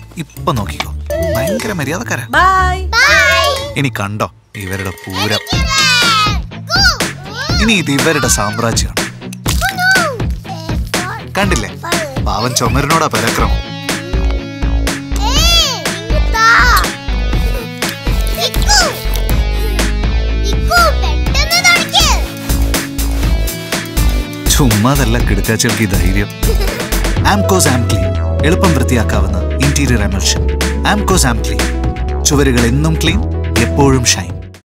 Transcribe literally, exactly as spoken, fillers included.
ഇപ്പൊ നോക്കിക്കോ, ഭയങ്കര മര്യാദക്കാരാ. ഇനി കണ്ടോ ഇവരുടെ പൂരം. ഇനി ഇത് ഇവരുടെ സാമ്രാജ്യമാണ്. കണ്ടില്ലേ, പാവൻ ചുമരിനോടാ പരാക്രമം. ചുമ്മാതല്ല കിടക്കാച്ചൾക്ക് ധൈര്യം. ആംകോസ് ആംക്ലീൻ, എളുപ്പം വൃത്തിയാക്കാവുന്ന ഇന്റീരിയർ എമൽഷൻ. ആംകോസ് ആംക്ലീൻ, ചുവരുകൾ എന്നും ക്ലീൻ, എപ്പോഴും ഷൈൻ.